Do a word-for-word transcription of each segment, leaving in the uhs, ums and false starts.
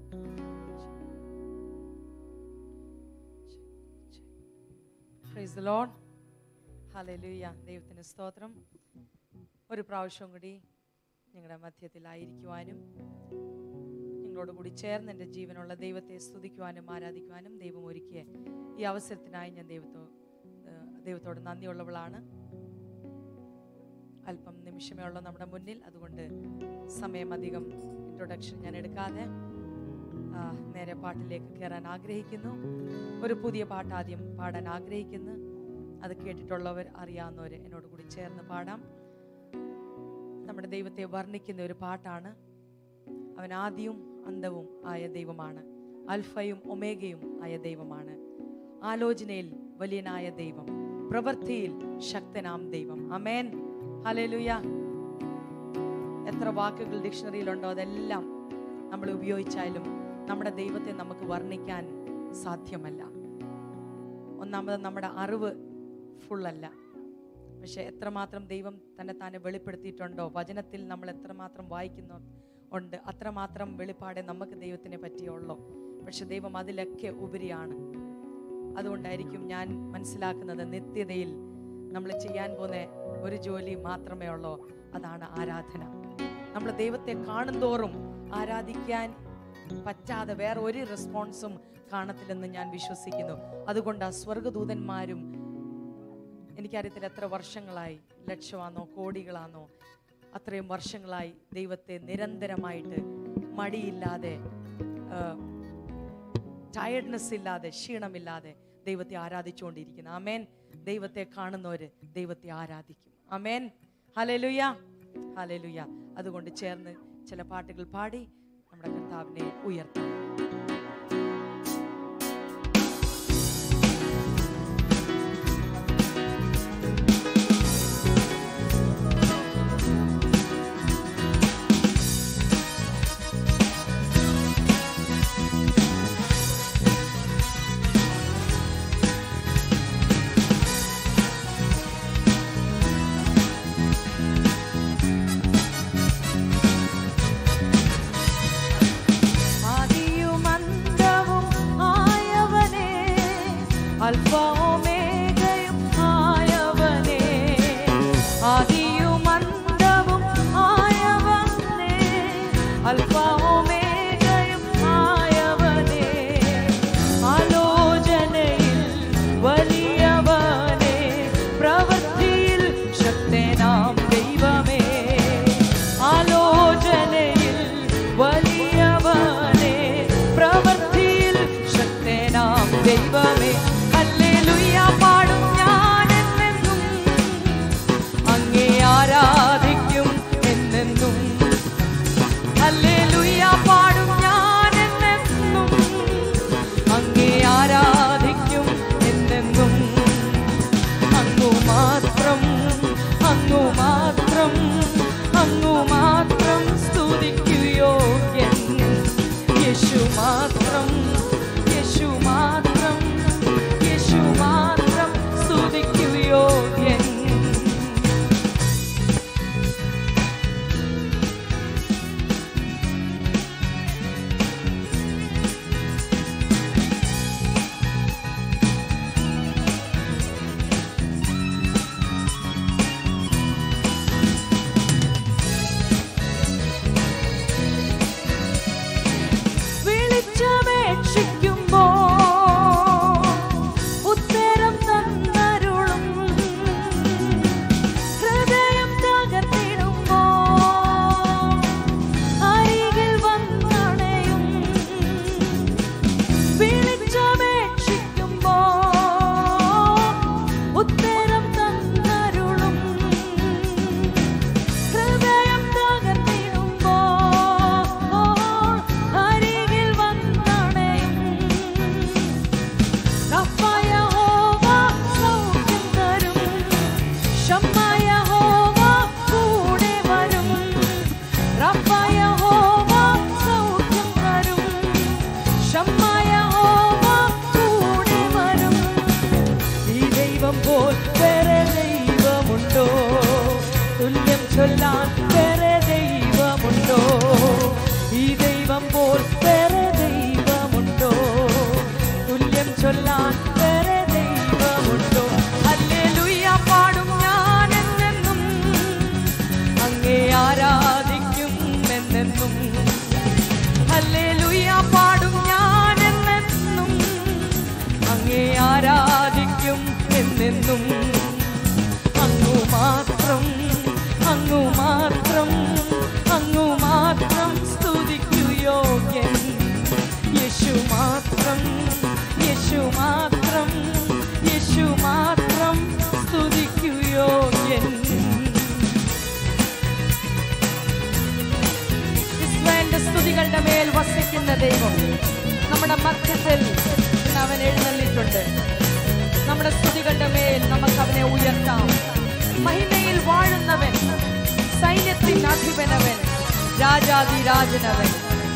Praise the Lord. Hallelujah. ദൈവത്തിന് സ്തോത്രം. ഒരു പ്രാവശ്യം കൂടി നിങ്ങളുടെ മധ്യത്തിലായിരിക്കുവാനും നിങ്ങളോട് കൂടി ചേർന്ന് എൻ്റെ ജീവനുള്ള ദൈവത്തെ സ്തുതിക്കുവാനും ആരാധിക്കുവാനും ദൈവം ഒരുക്കിയ ഈ അവസരത്തിനായി ഞാൻ ദൈവത്തോ ദൈവത്തോട് നന്ദിയുള്ളവളാണ്. അല്പം നിമിഷമേ ഉള്ളൂ നമ്മുടെ മുന്നിൽ, അതുകൊണ്ട് സമയം അധികം ഇൻട്രൊഡക്ഷൻ ഞാൻ എടുക്കാതെ നേരെ പാട്ടിലേക്ക് കയറാൻ ആഗ്രഹിക്കുന്നു. ഒരു പുതിയ പാട്ട് ആദ്യം പാടാൻ ആഗ്രഹിക്കുന്നു. അത് കേട്ടിട്ടുള്ളവർ അറിയാവുന്നവർ എന്നോട് കൂടി ചേർന്ന് പാടാം. നമ്മുടെ ദൈവത്തെ വർണ്ണിക്കുന്ന ഒരു പാട്ടാണ്. അവൻ ആദിയും അന്തവും ആയ ദൈവമാണ്, അൽഫയും ഒമേഗയും ആയ ദൈവമാണ്, ആലോചനയിൽ വലിയനായ ദൈവം, പ്രവൃത്തിയിൽ ശക്തനാം ദൈവം. ആമേൻ. ഹല്ലേലൂയ. എത്ര വാക്കുകൾ ഡിക്ഷണറിയിലുണ്ടോ അതെല്ലാം നമ്മൾ ഉപയോഗിച്ചാലും നമ്മുടെ ദൈവത്തെ നമുക്ക് വർണ്ണിക്കാൻ സാധ്യമല്ല. ഒന്നാമത് നമ്മുടെ അറിവ് ഫുള്ളല്ല. പക്ഷെ എത്രമാത്രം ദൈവം തന്നെ താനെ വെളിപ്പെടുത്തിയിട്ടുണ്ടോ, വചനത്തിൽ നമ്മൾ എത്രമാത്രം വായിക്കുന്നു ഉണ്ട്, അത്രമാത്രം വെളിപ്പാടെ നമുക്ക് ദൈവത്തിനെ പറ്റിയുള്ളൂ. പക്ഷെ ദൈവം അതിലൊക്കെ ഉപരിയാണ്. അതുകൊണ്ടായിരിക്കും ഞാൻ മനസ്സിലാക്കുന്നത്, നിത്യതയിൽ നമ്മൾ ചെയ്യാൻ പോകുന്ന ഒരു ജോലി മാത്രമേ ഉള്ളൂ, അതാണ് ആരാധന. നമ്മൾ ദൈവത്തെ കാണുന്തോറും ആരാധിക്കാൻ പറ്റാതെ വേറെ ഒരു റെസ്പോൺസും കാണത്തില്ലെന്ന് ഞാൻ വിശ്വസിക്കുന്നു. അതുകൊണ്ട് ആ സ്വർഗദൂതന്മാരും, എനിക്കറിയത്തില്ല എത്ര വർഷങ്ങളായി, ലക്ഷമാണോ കോടികളാണോ, അത്രയും വർഷങ്ങളായി ദൈവത്തെ നിരന്തരമായിട്ട് മടിയില്ലാതെ, ടയർഡ്നെസ് ഇല്ലാതെ, ക്ഷീണമില്ലാതെ ദൈവത്തെ ആരാധിച്ചുകൊണ്ടിരിക്കുന്നു. ആമേൻ. ദൈവത്തെ കാണുന്നവര് ദൈവത്തെ ആരാധിക്കും. ആമേൻ. Hallelujah, hallelujah. അതുകൊണ്ട് ചേർന്ന് ചില പാട്ടുകൾ പാടി നമ്മുടെ കർത്താവിനെ ഉയർത്താം. Adi മേൽ വസിക്കുന്ന ദൈവം നമ്മുടെ മധ്യത്തിൽ ഇന്ന് അവൻ എഴുന്നള്ളിട്ടുണ്ട്. നമ്മുടെ സ്തുതികളുടെ മേൽ നമുക്ക് അവനെ ഉയർത്താം. മഹിമയിൽ വാഴുന്നവൻ, സൈന്യത്തിൻ അധിപനവൻ, രാജാതിരാജനവൻ.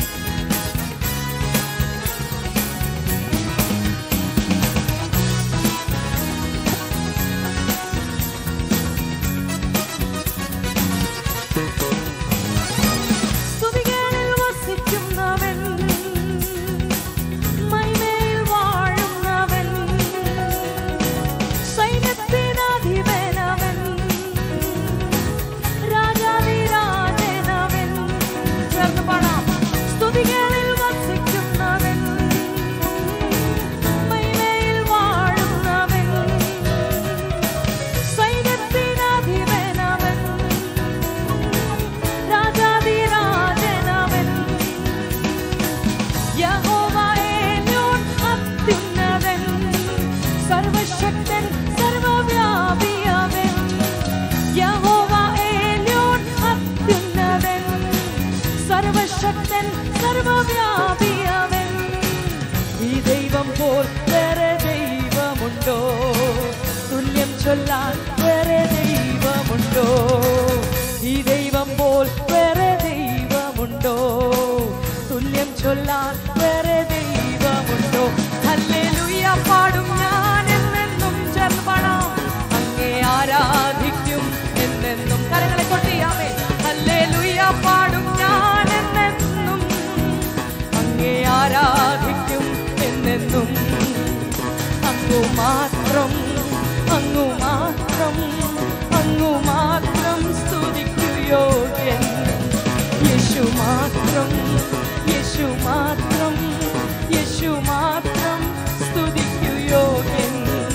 സർവശക്തൻ സർവവ്യാപിയവൻ. ഈ ദൈവം പോൽ വേറെ ദൈവമുണ്ടോ? തുല്യം ചൊല്ലാൻ വേറെ ദൈവമുണ്ടോ? ഈ ദൈവം പോൽ വേറെ ദൈവമുണ്ടോ? തുല്യം ചൊല്ലാൻ വേറെ ദൈവമുണ്ടോ? ഹല്ലേലൂയ പാടും ഞാൻ എന്നെന്നും. ചേർന്ന് പാടാം. അങ്ങേ ആരാധിക്കും എന്നെന്നും. കരങ്ങളെ കൊട്ടിയാമേ. ഹല്ലേലൂയ പാടും ഞാൻ എന്നെന്നും. അങ്ങേ ആരാധിക്കും എന്നെന്നും. അങ്ങു മാത്രം, അങ്ങു മാത്രം, അങ്ങു മാത്രം സ്തുതിക്കു യോഗ്യൻ. യേശു മാത്രം, യേശു മാത്രം, യേശു മാത്രം സ്തുതിക്കു യോഗ്യൻ.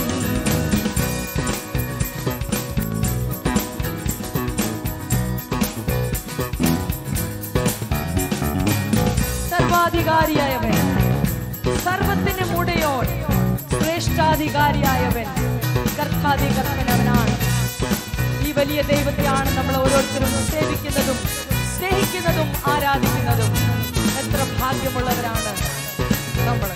സർവാധികാരിയായവൻ, സർവത്തിനും ഉടയോൻ, ശ്രേഷ്ഠാധികാരിയായവൻ, കർത്താധികർത്തനവനാണ്. ഈ വലിയ ദൈവത്തെയാണ് നമ്മൾ ഓരോരുത്തരും സേവിക്കുന്നതും സ്നേഹിക്കുന്നതും ആരാധിക്കുന്നതും. എത്ര ഭാഗ്യമുള്ളവരാണ് നമ്മൾ.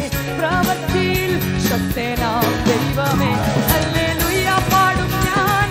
ശക്തനാം ദൈവമേ. ഹല്ലേലൂയ പാടും ഞാൻ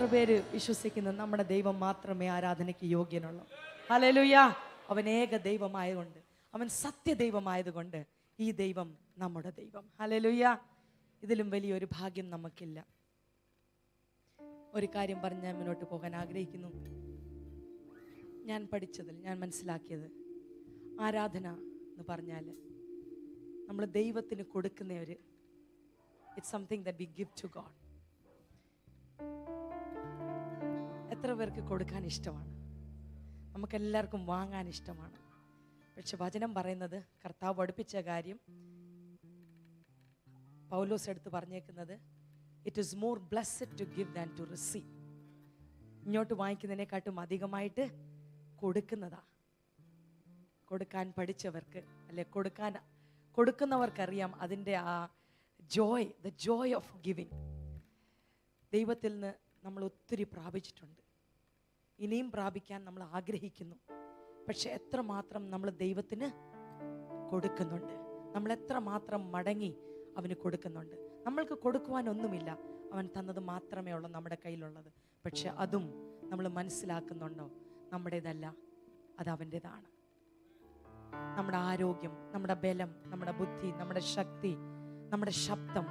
പേര് വിശ്വസിക്കുന്നു നമ്മുടെ ദൈവം മാത്രമേ ആരാധനയ്ക്ക് യോഗ്യനുള്ളൂ? ഹല്ലേലൂയ. അവൻ ഏക ദൈവമായതുകൊണ്ട്, അവൻ സത്യദൈവമായതുകൊണ്ട് ഈ ദൈവം നമ്മുടെ ദൈവം. ഹല്ലേലൂയ. ഇതിലും വലിയൊരു ഭാഗ്യം നമുക്കില്ല. ഒരു കാര്യം പറഞ്ഞ് ഞാൻ മുന്നോട്ട് പോകാൻ ആഗ്രഹിക്കുന്നു. ഞാൻ പഠിച്ചതിൽ ഞാൻ മനസ്സിലാക്കിയത്, ആരാധന എന്ന് പറഞ്ഞാൽ നമ്മൾ ദൈവത്തിന് കൊടുക്കുന്ന ഒരു it's something that we give to God. എത്ര പേർക്ക് കൊടുക്കാൻ ഇഷ്ടമാണ്? നമുക്കെല്ലാവർക്കും വാങ്ങാൻ ഇഷ്ടമാണ്. പക്ഷെ വചനം പറയുന്നത്, കർത്താവ് പഠിപ്പിച്ച കാര്യം പൗലോസ് എടുത്ത് പറഞ്ഞേക്കുന്നത്, it is more blessed to give than to receive. ഇങ്ങോട്ട് വാങ്ങിക്കുന്നതിനെക്കാട്ടും അധികമായിട്ട് കൊടുക്കുന്നതാ. കൊടുക്കാൻ പഠിച്ചവർക്ക്, അല്ലെ കൊടുക്കാൻ കൊടുക്കുന്നവർക്കറിയാം അതിൻ്റെ ആ joy, the joy of giving. ദൈവത്തിൽ നിന്ന് നമ്മൾ ഒത്തിരി പ്രാപിച്ചിട്ടുണ്ട്, ഇനിയും പ്രാപിക്കാൻ നമ്മൾ ആഗ്രഹിക്കുന്നു. പക്ഷെ എത്രമാത്രം നമ്മൾ ദൈവത്തിന് കൊടുക്കുന്നുണ്ട്, നമ്മൾ എത്രമാത്രം മടങ്ങി അവന് കൊടുക്കുന്നുണ്ട്. നമ്മൾക്ക് കൊടുക്കുവാനൊന്നുമില്ല, അവൻ തന്നത് മാത്രമേ ഉള്ളൂ നമ്മുടെ കയ്യിലുള്ളത്. പക്ഷെ അതും നമ്മൾ മനസ്സിലാക്കുന്നുണ്ടോ? നമ്മുടേതല്ല, അത് അവൻ്റെതാണ്. നമ്മുടെ ആരോഗ്യം, നമ്മുടെ ബലം, നമ്മുടെ ബുദ്ധി, നമ്മുടെ ശക്തി, നമ്മുടെ ശബ്ദം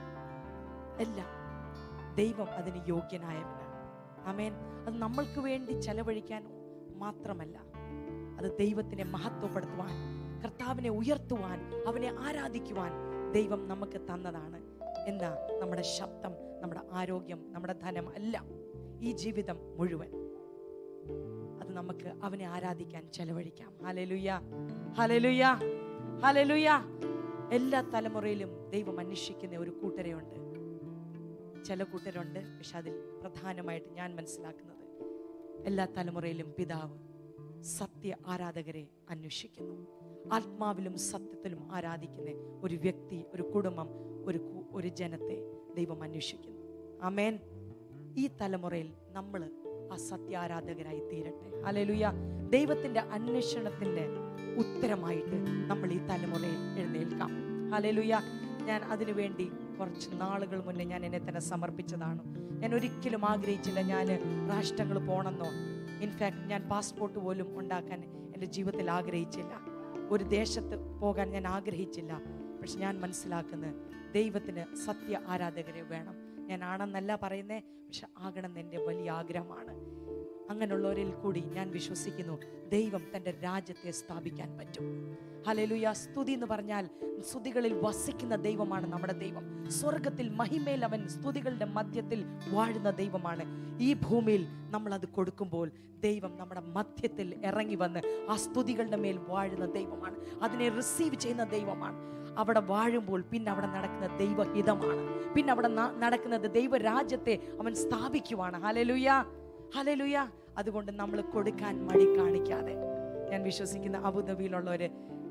എല്ലാം ദൈവം അതിന് യോഗ്യനായവനാണ്. ആമേൻ. അത് നമ്മൾക്ക് വേണ്ടി ചെലവഴിക്കാൻ മാത്രമല്ല, അത് ദൈവത്തിനെ മഹത്വപ്പെടുത്തുവാൻ, കർത്താവിനെ ഉയർത്തുവാൻ, അവനെ ആരാധിക്കുവാൻ ദൈവം നമുക്ക് തന്നതാണ്. എന്താ? നമ്മുടെ ശബ്ദം, നമ്മുടെ ആരോഗ്യം, നമ്മുടെ ധനം എല്ലാം, ഈ ജീവിതം മുഴുവൻ അത് നമുക്ക് അവനെ ആരാധിക്കാൻ ചെലവഴിക്കാം. Hallelujah, hallelujah, hallelujah. എല്ലാ തലമുറയിലും ദൈവം അന്വേഷിക്കുന്ന ഒരു കൂട്ടരെയുണ്ട്, ചില കൂട്ടരുണ്ട്. പക്ഷെ അതിൽ പ്രധാനമായിട്ട് ഞാൻ മനസ്സിലാക്കുന്നത്, എല്ലാ തലമുറയിലും പിതാവ് സത്യ ആരാധകരെ അന്വേഷിക്കുന്നു. ആത്മാവിലും സത്യത്തിലും ആരാധിക്കുന്ന ഒരു വ്യക്തി, ഒരു കുടുംബം, ഒരു ഒരു ജനത്തെ ദൈവം അന്വേഷിക്കുന്നു. ആമേൻ. ഈ തലമുറയിൽ നമ്മൾ ആ സത്യ ആരാധകരായി തീരട്ടെ. ഹല്ലേലൂയ. ദൈവത്തിന്റെ അന്വേഷണത്തിന്റെ ഉത്തരമായിട്ട് നമ്മൾ ഈ തലമുറയിൽ എഴുന്നേൽക്കാം. ഹല്ലേലൂയ. ഞാൻ അതിനു വേണ്ടി കുറച്ച് നാളുകൾ മുന്നേ ഞാൻ എന്നെ തന്നെ സമർപ്പിച്ചതാണ്. ഞാൻ ഒരിക്കലും ആഗ്രഹിച്ചില്ല ഞാൻ രാഷ്ട്രങ്ങൾ പോകണമെന്നോ. ഇൻഫാക്ട് ഞാൻ പാസ്പോർട്ട് പോലും ഉണ്ടാക്കാൻ എൻ്റെ ജീവിതത്തിൽ ആഗ്രഹിച്ചില്ല. ഒരു ദേശത്ത് പോകാൻ ഞാൻ ആഗ്രഹിച്ചില്ല. പക്ഷെ ഞാൻ മനസ്സിലാക്കുന്നത്, ദൈവത്തിന് സത്യ ആരാധകരെ വേണം. ഞാൻ ആണെന്നല്ല പറയുന്നേ, പക്ഷെ ആകണമെന്ന് എൻ്റെ വലിയ ആഗ്രഹമാണ്. അങ്ങനെയുള്ളവരിൽ കൂടി ഞാൻ വിശ്വസിക്കുന്നു ദൈവം തൻ്റെ രാജ്യത്തെ സ്ഥാപിക്കാൻ പറ്റും. ഹല്ലേലൂയ. സ്തുതി എന്ന് പറഞ്ഞാൽ സ്തുതികളിൽ വസിക്കുന്ന ദൈവമാണ് നമ്മുടെ ദൈവം. സ്വർഗത്തിൽ മഹിമയിൽ അവൻ സ്തുതികളുടെ മധ്യത്തിൽ വാഴുന്ന ദൈവമാണ്. ഈ ഭൂമിയിൽ നമ്മൾ അത് കൊടുക്കുമ്പോൾ ദൈവം നമ്മുടെ മധ്യത്തിൽ ഇറങ്ങി വന്ന് ആ സ്തുതികളുടെ മേൽ വാഴുന്ന ദൈവമാണ്. അതിനെ റിസീവ് ചെയ്യുന്ന ദൈവമാണ്. അവിടെ വാഴുമ്പോൾ പിന്നെ അവിടെ നടക്കുന്ന ദൈവഹിതമാണ്. പിന്നെ അവിടെ നടക്കുന്നത് ദൈവരാജ്യത്തെ അവൻ സ്ഥാപിക്കുവാണ്. Hallelujah, hallelujah. അതുകൊണ്ട് നമ്മൾ കൊടുക്കാൻ മടി കാണിക്കാതെ, ഞാൻ വിശ്വസിക്കുന്ന അബുദാബിയിലുള്ളവര്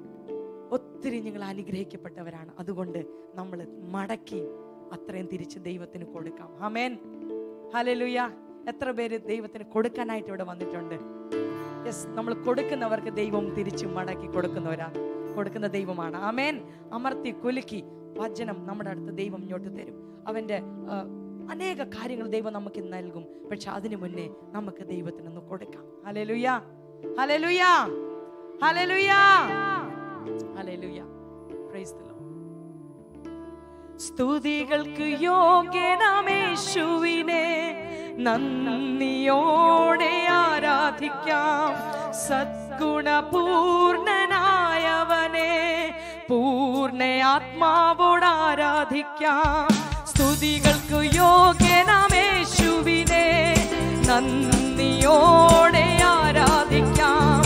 ഒത്തിരി നിങ്ങൾ അനുഗ്രഹിക്കപ്പെട്ടവരാണ്. അതുകൊണ്ട് നമ്മൾ മടക്കി അത്രയും തിരിച്ച് ദൈവത്തിന് കൊടുക്കാം. Amen, hallelujah. എത്ര പേര് ദൈവത്തിന് കൊടുക്കാനായിട്ട് ഇവിടെ വന്നിട്ടുണ്ട്? യെസ്, നമ്മൾ കൊടുക്കുന്നവർക്ക് ദൈവം തിരിച്ച് മടക്കി കൊടുക്കുന്നവരാണ്, കൊടുക്കുന്ന ദൈവമാണ്. ആമേൻ. അമർത്തി കുലുക്കി വചനം നമ്മുടെ അടുത്ത് ദൈവം ഇങ്ങോട്ട് തരും. അവൻ്റെ അനേക കാര്യങ്ങൾ ദൈവം നമുക്ക് നൽകും. പക്ഷെ അതിനു മുന്നേ നമുക്ക് ദൈവത്തിനൊന്ന് കൊടുക്കാം. Hallelujah, hallelujah, hallelujah, hallelujah. Praise the Lord. സ്തുതികൾക്ക് യോഗ്യനാമേശുവിനെ നന്ദിയോടെ ആരാധിക്കാം. സദ്ഗുണപൂർണനായവനെ പൂർണ്ണ ആത്മാവോട് ആരാധിക്കാം. സ്തുതികൾക്ക് യോഗ്യനാമേശുവിനെ നന്ദിയോടെ ആരാധിക്കാം.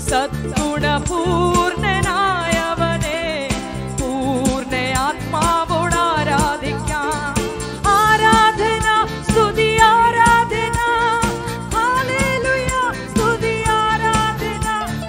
സദ്ഗുണപൂർണനായവനെ പൂർണ്ണ ആത്മാവോട് ആരാധിക്കാം. ആരാധന, സ്തുതി, ആരാധന. ഹല്ലേലൂയ. സ്തുതി, ആരാധന,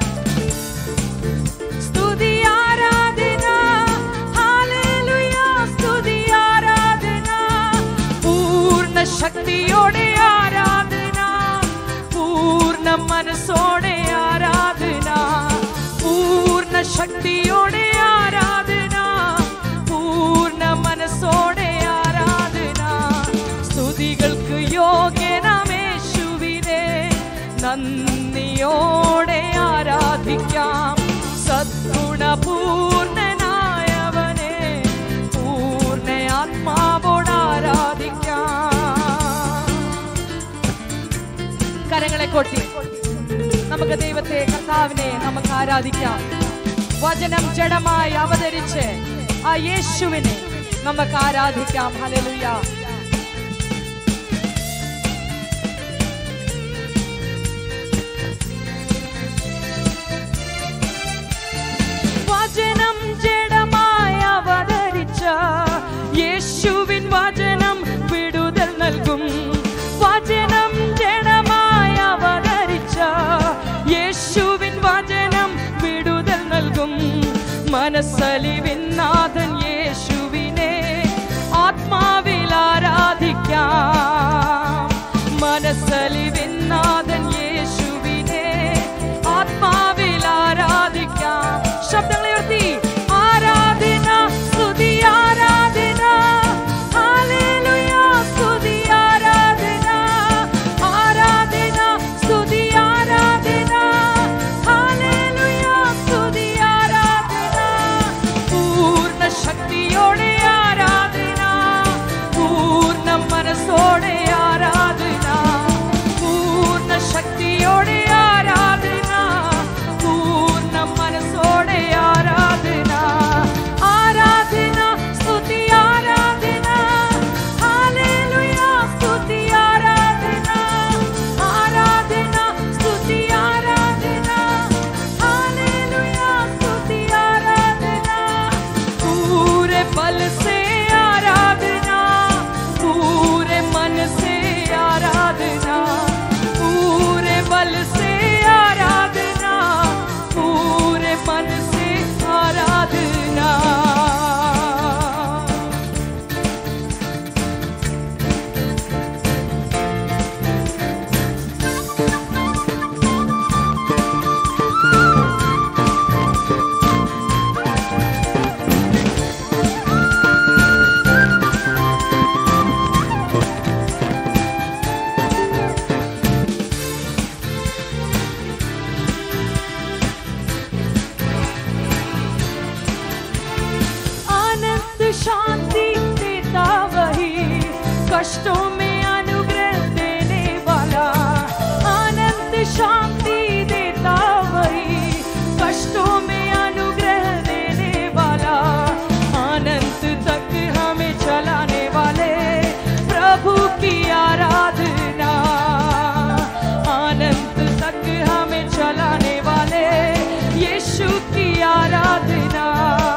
സ്തുതി, ആരാധന. ഹല്ലേലൂയ. സ്തുതി, ആരാധന. പൂർണ്ണ ശക്തിയോടെ ആരാധന, പൂർണ്ണ മനസ്സോടെ ആരാധന, പൂർണ്ണ ശക്തിയോടെ ആരാധന, പൂർണ്ണ മനസ്സോടെ ആരാധന. സ്തുതികൾക്ക് യോഗ്യന ശക്തിയോടെ ആരാധിക്കാം. സദ്ഗുണപൂർണനായവനെ പൂർണ്ണ ആത്മാവോട് ആരാധിക്കാം. കരങ്ങളെ കൊട്ടി നമുക്ക് ദൈവത്തെ, കർത്താവിനെ നമുക്ക് ആരാധിക്കാം. വചനം ജഡമായി അവതരിച്ച് ആ യേശുവിനെ നമുക്ക് ആരാധിക്കാം. ഹല്ലേലൂയ. വചനം ജഡമായി അവതരിച്ച യേശുവിൻ വചനം വിടുതൽ നൽകും. വചനം ജഡമായി അവതരിച്ച യേശുവിൻ വചനം വിടുതൽ നൽകും. മനസ്സലിവിൻ നാഥൻ യേശുവിനെ ആത്മാവിൽ ആരാധിക്കാം. മനസ്സലിവിൻ നാഥൻ യേശുവിനെ ആത്മാവിൽ ആരാധിക്കാം. ശബ്ദങ്ങളെ ഉയർത്തി ആരാധന, സ്തുതി ആരാധന, ഹല്ലേലൂയ, സ്തുതി ആരാധന, ആരാധന, സ്തുതി ആരാധന, ഹല്ലേലൂയ, സ്തുതി ആരാധന. പൂർണ്ണ ശക്തിയോടെ ആരാധന, പൂർണ്ണ മനസ്സോടെ ആരാധന, പൂർണ്ണ ശക്തിയോടെ ആരാധന, പൂർണ്ണ മനസ്സോടെ ആരാധന. ആരാധന, സ്തുതി ആരാധന, ഹല്ലേലൂയ, സ്തുതി ആരാധന, ആരാധന, സ്തുതി ആരാധന, ഹല്ലേലൂയ, സ്തുതി ആരാധന. पूरे बल से आराधना, पूरे मन से आराधना, पूरे बल से आराधना, पूरे मन से आराधना. आनंद शांति देता वही, कष्टों में अनुग्रह देने वाला. आनंद शांति देता वही, कष्टों में अनुग्रह देने वाला. अनंत तक हमें चलाने वाले प्रभु की आराधना. अनंत तक हमें चलाने वाले यीशु की आराधना.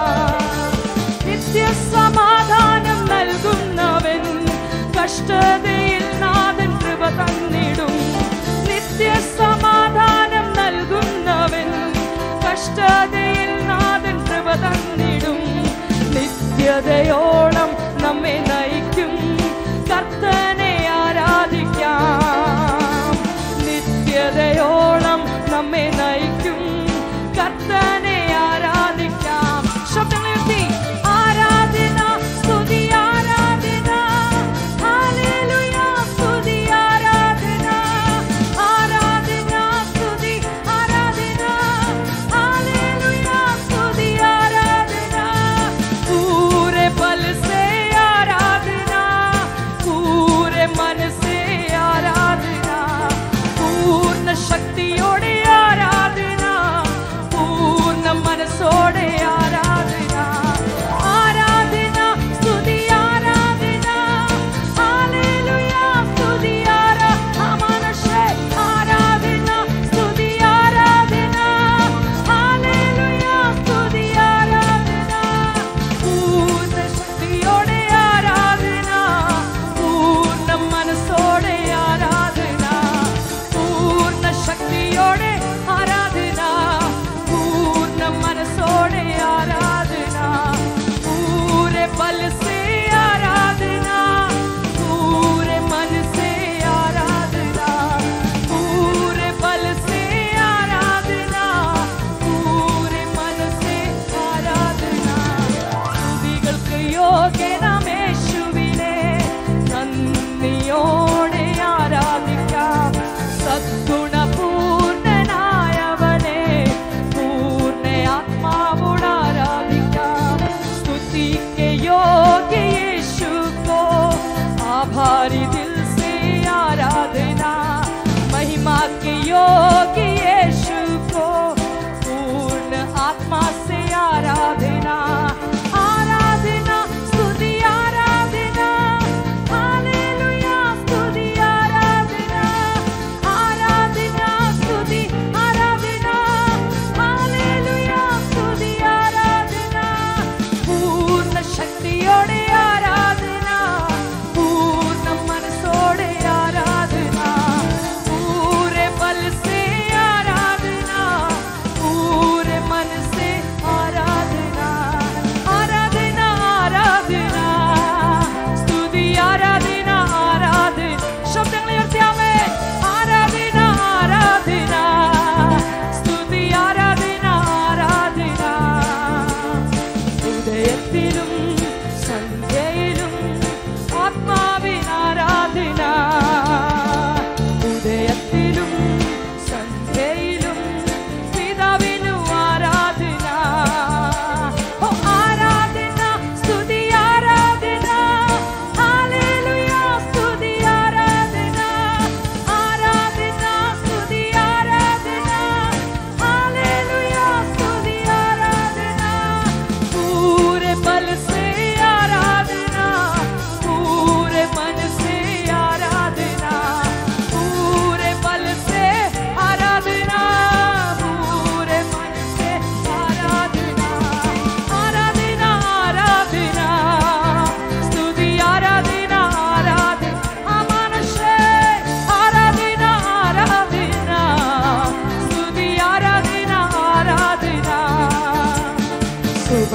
നിത്യ സമാധാനം നൽകുന്നവൻ കഷ്ടതയിൽ നാഥൻ കൃപ തന്നിടും. നിത്യ സമാധാനം നൽകുന്നവൻ കഷ്ടതയിൽ നാഥൻ കൃപ തന്നിടും. നിത്യതയോളം നമ്മെ നയിക്കും കർത്തനെ ആരാധിക്കാം. നിത്യതയോളം നമ്മെ നയിക്കും കർത്തനെ ആരാധിക്കാം. ശബ്ദങ്ങളുയർത്തി ആരാധന, സ്തുതി ആരാധന, ഹല്ലേലൂയ, സ്തുതി ആരാധന, ആരാധന, സ്തുതി ആരാധന, ഹല്ലേലൂയ, സ്തുതി ആരാധന. पूरे बल से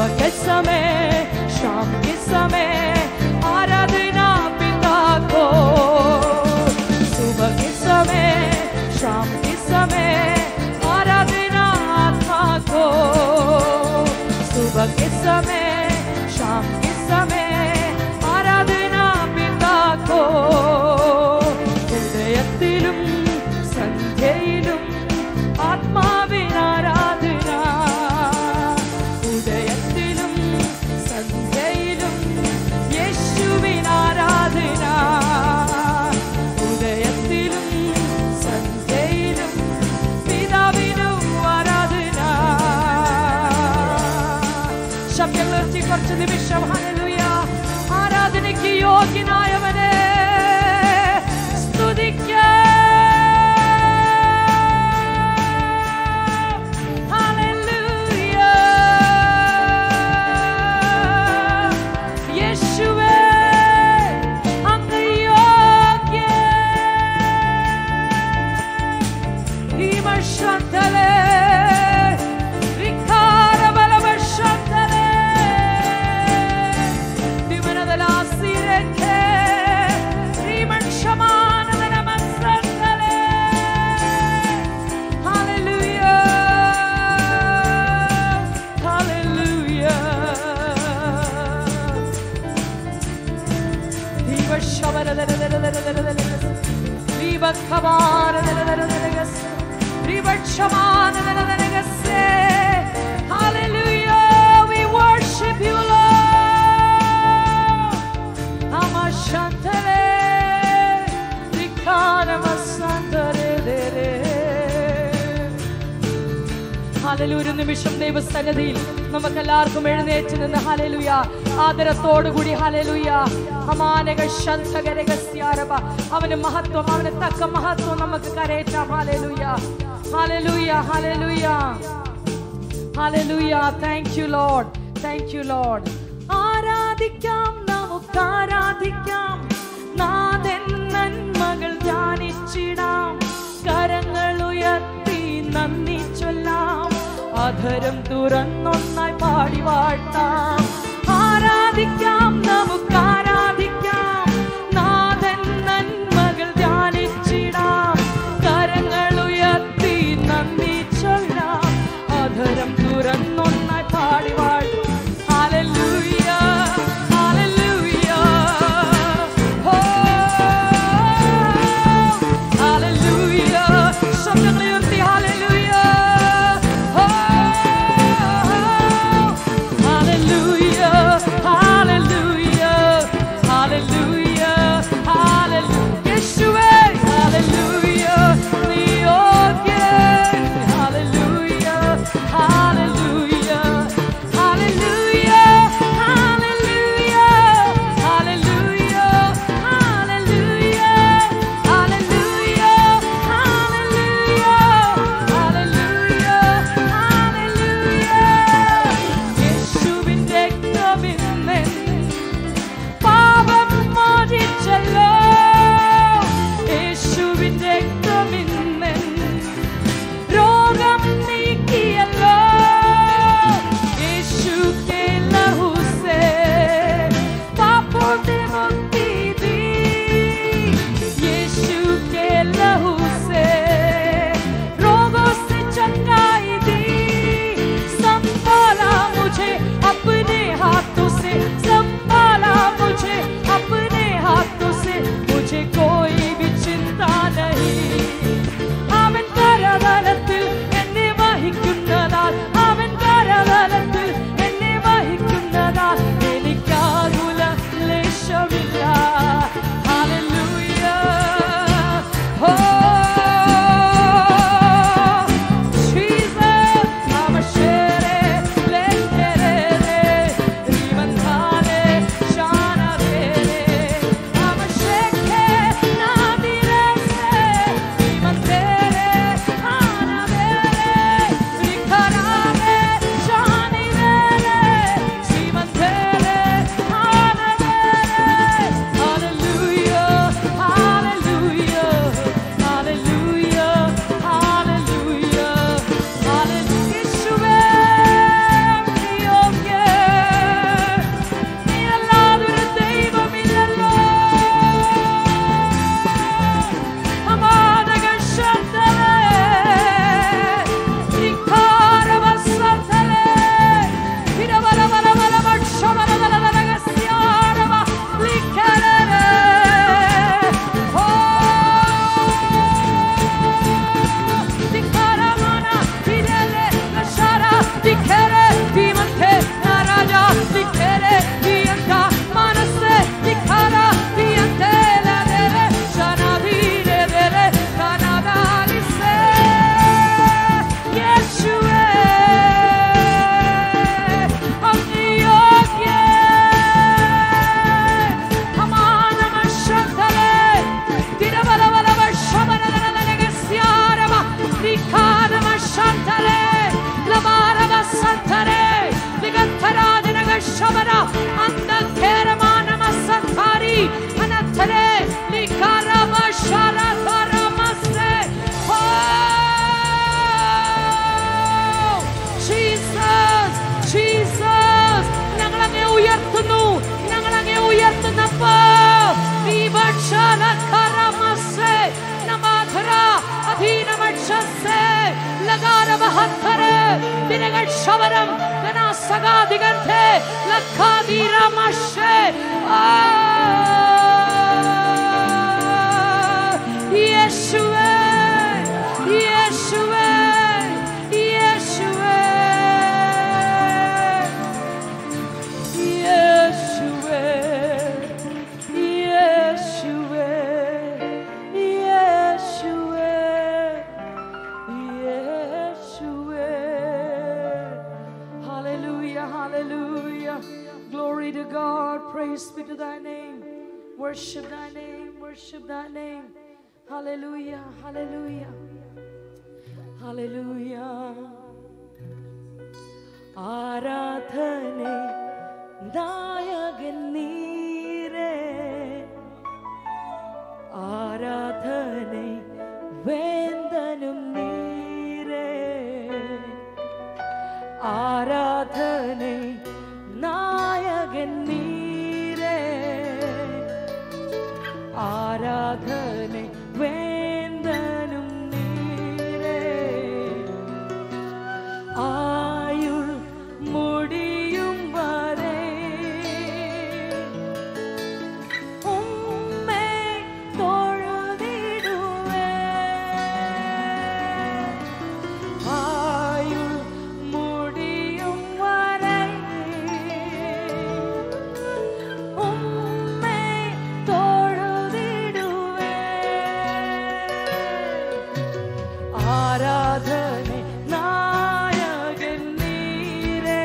सुबह के समय शाम के समय आराधना पिता को, सुबह के समय शाम के समय आराधना आत्मा को, सुबह के समय शाम के समय आराधना पिता को. ഉദയത്തിലും സന്ധ്യയിലും ആത്മാവിൻ ആരാധന, ഉദയത്തിലും സന്ധ്യയിലും യേശുവിൻ ആരാധന, ഉദയത്തിലും സന്ധ്യയിലും പിതാവിനും ആരാധന. ശബ്ദമുയർത്തി കുറച്ച് നിമിഷം ഹല്ലേലൂയ. ആരാധനയ്ക്ക് യോഗ്യനായവനെ സ്തുതിക്കാം. ഹല്ലേലൂയ. യേശുവേ അങ്ങ് യോഗ്യൻ. ീമശന്തലേ Hallelujah, we worship you, Lord. Amashantare Rikaramasantare. Hallelujah. ഒരു നിമിഷം ദൈവസന്നിധിയിൽ നമുക്ക് എല്ലാവർക്കും എഴുന്നേറ്റ് നിന്ന് ഹല്ലേലൂയ ആദരത്തോടു കൂടി ഹല്ലേലൂയ അമാനക ശന്തകരഗസ്യാരബ അവന്റെ മഹത്വം അവന്റെ തക്ക മഹത്വം നമുക്ക് കരേറ്റാം. Hallelujah hallelujah hallelujah hallelujah. Thank you Lord, thank you Lord. ആരാധിക്കാം, നമുക്ക് ആരാധിക്കാം, നാഥൻ നന്മകൾ ധ്യാനിച്ചിടാം, കരങ്ങൾ ഉയർത്തി നന്ദി ചൊല്ലാം, അധരം തുറന്നൊന്നായി പാടി വാഴ്ത്താം. ആരാധിക്കാം, നമുക്ക് ആരാധിക്കാം, നാഥൻ നന്മകൾ ധ്യാനിച്ചിടാം, കരങ്ങൾ ഉയർത്തി നന്ദി ചൊല്ലാം, അധരം തുറന്നൊന്നായി പാടി വാഴ്ത്താം. Hallelujah hallelujah oh hallelujah. ശബ്ദങ്ങൾ ഉയർത്തി hallelujah oh hallelujah hallelujah hallelujah hallelujah. യേശുവേ ഹല്ലേലൂയ നീ യോഗ്യൻ. ഹല്ലേലൂയ ഹല്ലേലൂയ ലഗാര ബഹത്തരെ ദിനകൾ ശവരം തനാ സഗാ ദിഗന്ധേ ലഖാദീര മഷേ യേശുവേ യേശുവേ യേശുവേ യേശുവേ യേശുവേ യേശുവേ യേശുവേ hallelujah hallelujah glory to God praise be to thy name worship thy name worship thy name hallelujah hallelujah hallelujah ആരാധനേ നായകൻ നീരേ ആരാധനേ വേന്ദനും നീരേ ആരാധനേ നായകൻ നീരേ ആരാധനേ വേന്ദനും നീരേ ആയുൾ മുടിയും വരെ ഉമ്മേ തൊഴുതിടുവേ ആയുൾ മുടിയും വരെ ഉമ്മേ തൊഴുതിടുവേ ആരാധന നായകൻ നീരേ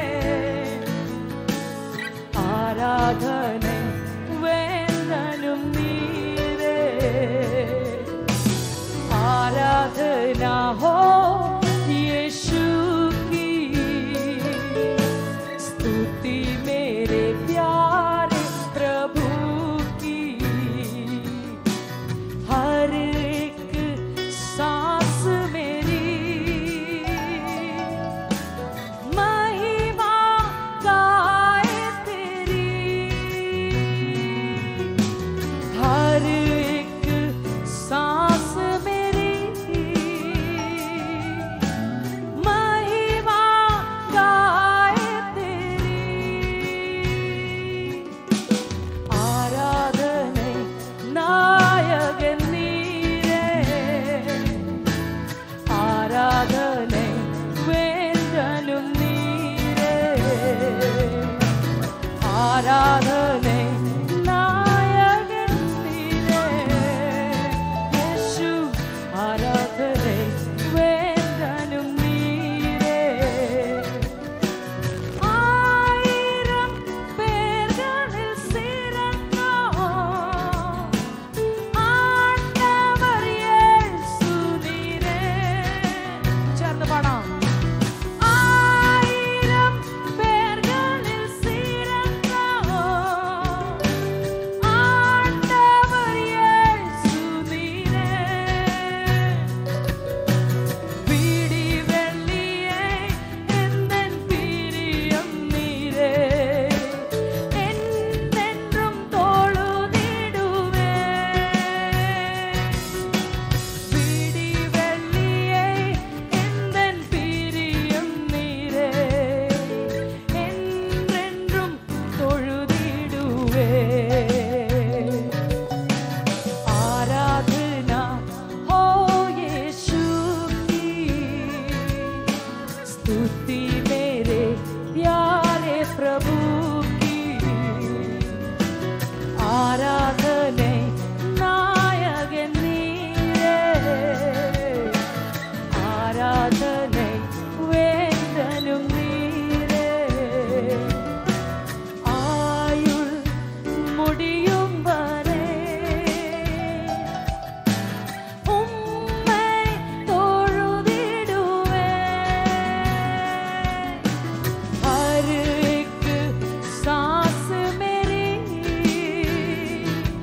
ആരാധന വേന്ദനും നീരേ आराधना हो यीशु की स्तुति मेरे प्यारे प्रभु की हर एक सांस मेरी महिमा गाए तेरी हर एक सांस मेरी महिमा गाए तेरी आराधने नायकन नीरे आराधने वेंदനും नीरे आराधने नायकन नीरे യേശു ആരാധനെ വേന്ദനും നീരേ ആയിരം പേർകളിൽ സിറന്നോ ആണ്ടവർ യേശു നീരേ ചേർന്ന് പാടാം ആയിരം പേർകളിൽ സിറന്നോ ആണ്ടവർ യേശു നീരേ പിടി വെള്ളിയെ എന്നെൻ പിരിയം നീരേ എന്നെന്നും തൊഴുതിടുവേ പിടി വെള്ളിയെ എന്നെൻ പിരിയം നീരേ എന്നെന്നും തൊഴുതിടുവേ आराधना हो यीशु की स्तुति मेरे प्यारे प्रभु की आराधने नायकन नीरे आराधने वेंदനും നീരേ ആയുൾ മുടിയും വരെ ഉമ്മേ തൊഴുതിടുവേ हर एक सांस मेरी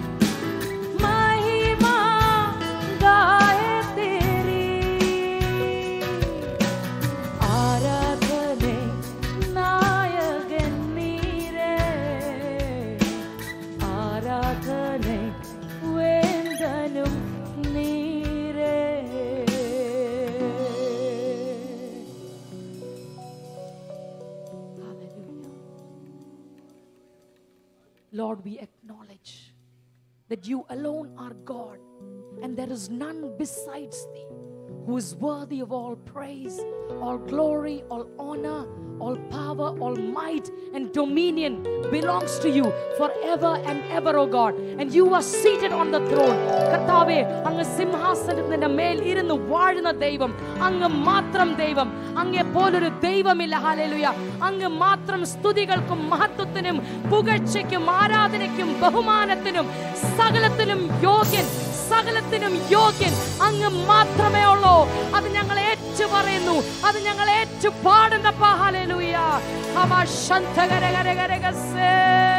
Lord, we acknowledge that you alone are God, and there is none besides thee, who is worthy of all praise, all glory, all honor, all power, all might and dominion belongs to you forever and ever, O God. And you are seated on the throne. കർത്താവേ, അങ്ങ് സിംഹാസനത്തിന്റെ മേൽ ഇരുന്ന് വാഴുന്ന ദൈവം, അങ്ങ് മാത്രം ദൈവം. അങ്ങേ പോലൊരു ദൈവമില്ല. ഹല്ലേലൂയ. അങ്ങ് മാത്രം സ്തുതികൾക്കും മഹത്വത്തിനും പുകഴ്ചയ്ക്കും ആരാധനയ്ക്കും ബഹുമാനത്തിനും സകലത്തിനും യോഗ്യൻ, സകലത്തിനും യോഗ്യൻ അങ്ങ് മാത്രമേ ഉള്ളൂ. അത് ഞങ്ങൾ ഏറ്റു പറയുന്നു, അത് ഞങ്ങൾ ഏറ്റു പാടുന്നപ്പാ. ഹല്ലേലൂയ. ഹമശന്തഗരഗരഗരഗസേ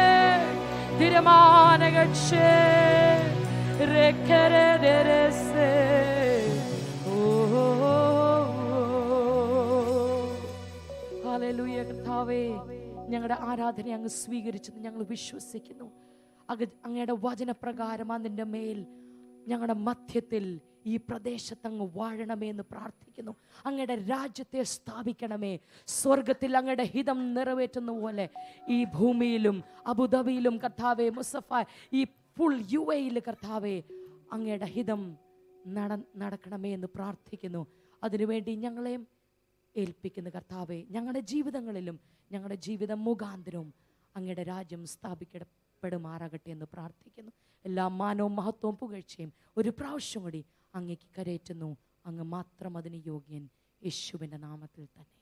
ദിരമാനഗക്ഷേ രക്കരദരസേ. ഹല്ലേലൂയ. കർത്താവേ, ഞങ്ങളുടെ ആരാധന അങ്ങ് സ്വീകരിച്ചെന്ന് ഞങ്ങൾ വിശ്വസിക്കുന്നു. അങ്ങയുടെ വചനപ്രകാരം അതിൻ്റെ മേൽ ഞങ്ങളുടെ മധ്യത്തിൽ ഈ പ്രദേശത്ത് അങ്ങ് വാഴണമേ എന്ന് പ്രാർത്ഥിക്കുന്നു. അങ്ങയുടെ രാജ്യത്തെ സ്ഥാപിക്കണമേ. സ്വർഗത്തിൽ അങ്ങയുടെ ഹിതം നിറവേറ്റുന്ന പോലെ ഈ ഭൂമിയിലും അബുദാബിയിലും കർത്താവേ, മുസഫ, ഈ ഫുൾ യു എയിൽ കർത്താവേ, അങ്ങയുടെ ഹിതം നട നടക്കണമേ എന്ന് പ്രാർത്ഥിക്കുന്നു. അതിനുവേണ്ടി ഞങ്ങളെയും ഏൽപ്പിക്കുന്നു കർത്താവേ. ഞങ്ങളുടെ ജീവിതങ്ങളിലും ഞങ്ങളുടെ ജീവിതം മുഖാന്തരവും അങ്ങയുടെ രാജ്യം സ്ഥാപിക്കപ്പെടുമാറാകട്ടെ എന്ന് പ്രാർത്ഥിക്കുന്നു. എല്ലാ മാനവും മഹത്വവും പുകഴ്ചയും ഒരു പ്രാവശ്യം കൂടി അങ്ങേക്ക് കരേറ്റുന്നു. അങ്ങ് മാത്രം അതിന് യോഗ്യൻ. യേശുവിൻ്റെ നാമത്തിൽ തന്നെ.